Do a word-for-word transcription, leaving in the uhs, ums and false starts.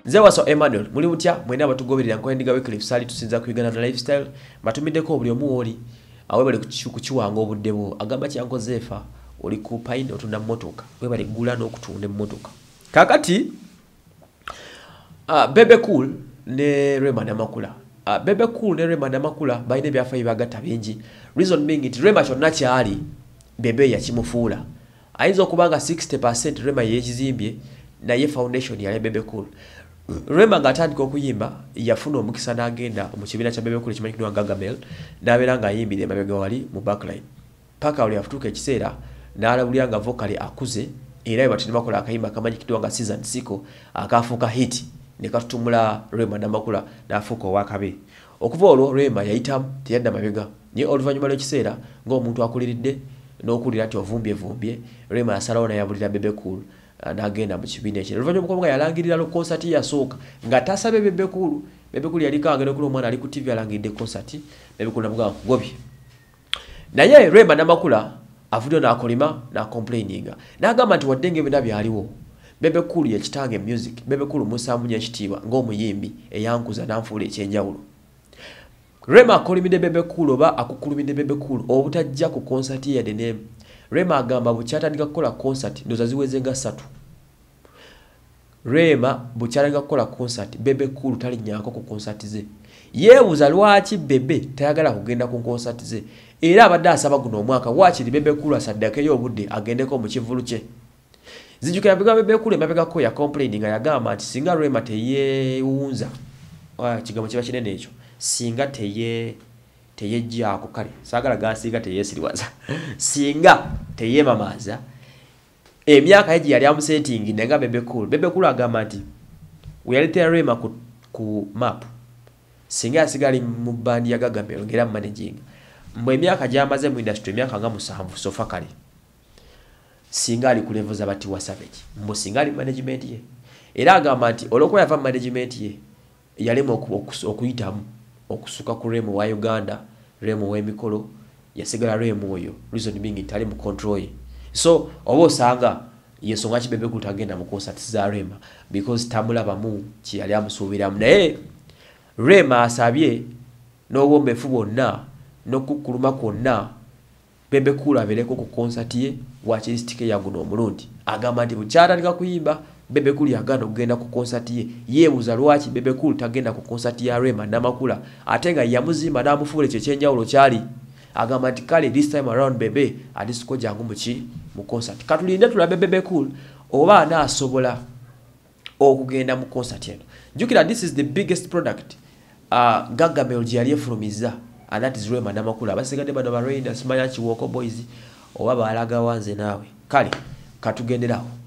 Nze waso Emmanuel muli mutya mwena abatugoberera nkoyendiga weekly sali tusinza kuyigana na lifestyle matumideko obuli omu oli awe bali kukiwanga obudde bwo agamba kyankozeefa oli ku paine otunda mmotoka we bali gula n'okutunda mmotoka kakati uh, Bebe Cool ne Rema Namakula uh, Bebe Cool ne Rema Namakula baine byafa ibagata bingi reason being it Rema kyonna kyali Bebe yakimufuula ayinza okubanga sixty percent Rema yekizimbye naye foundation ya Bebe Cool Rema ngatandika okuyimba yafuna omukisa n'agenda mu kibiina kya Bebe Cool kimanyikidwa Gagamel n'abeera nga ayimbira emabega wali mu backline paka oli afutuka ekiseera n'alabulya nga vocally akuze era bwe batini bakola akayimba kamanyikidwa nga season siko akafuuka hit ne katutumula Rema Namakula n'afuuka owakabe okuva olwo Rema yayitamu teyadda mabega naye oluvannyuma lw'ekiseera ng'omuntu akuliridde n'okulira nti ovumbye vumbye Rema yasalawo n'ayabulira Bebe Cool n'agenda mu kibiina ekyo oluvannyuma nga yalangirira lo concert yasooka nga tasabe Bebe Cool Bebe Cool yali kaagenda okula omwana ali ku T V alangidde concert Bebe Cool namugaa gobye naye Rema Namakula avuddeo n'akolima n'acomplaininga n'agamba nti wadde ng'ebina byaliwo Bebe Cool yekitange music Bebe Cool musaamunya ekitiibwa ng'omuyimbi eyankuza n'anfuula ekyenjawulo Rema akolimidde Bebe Cool oba akukulumidde Bebe Cool obutajja ku concert yadde ne Rema agamba bukyatandika kukola concert ndoza ziweze nga ssatu Rema bukyatandika kukola concert Bebe Cool talinnyako ku concert ze yeebuuza lwaki Bebe tayagala kugenda ku concert ze era abadde asaba guno omwaka waakiri Bebe Cool asaddakeyo obudde agendeko mu kivulu kye zijjukira bigambo Bebe Cool emabegako ya complaining yagamba nti singa Rema teyeewunza kigambo kiba kinene ekyo singa teye teyejjaako kale saagala gansinga teyeesiriwaza singa teyemamaaza emyaka egi yali amusetingi nenga Bebe Cool Bebe Cool agamba nti weyaleetera Rema ku, ku map singa yasigala mu bandi ya Gagamel ngera mu managing mbwe emyaka gyamaze mu industry emyaka nga musanvu sofa kale singa ali ku level z'abati wa Savage mbo singa ali management ye era agamba nti olwokuba yava mu management ye yalema okuyitamu okusuka ku Remo wa Uganda Remo w'emikolo yasigala Remo oyo reason being itali mu control ye so obo osanga yensonga ki Bebe Cool tagenda mu concert za Rema because tamulabamu ki yali amusuubiramu naye Rema asabye n'obwombefu bwonna n'okukuluma kwonna Bebe Cool abeereko ku concert ye wakirisitike yaguno omulundi agamba nti bukyatandika kuyimba Bebe Cool yagana okugenda ku concert ye yeebuuza lwaki Bebe Cool tagenda ku concert ya Rema Namakula ate nga yamuzimba n'amufuula ekyo ekyenjawulo kyali agamba nti kale this time around Bebe adisiko jangu muki mu concert katulinde tulabe Bebe Cool oba anaasobola okugenda mu concert eno njukira this is the biggest product uh, Gagamel gye yali efulumiza and that is Rema Namakula abasigadde bano ba Raiders Simanya Kiwoko Boys oba baalaga wanze naawe kale katugenderawo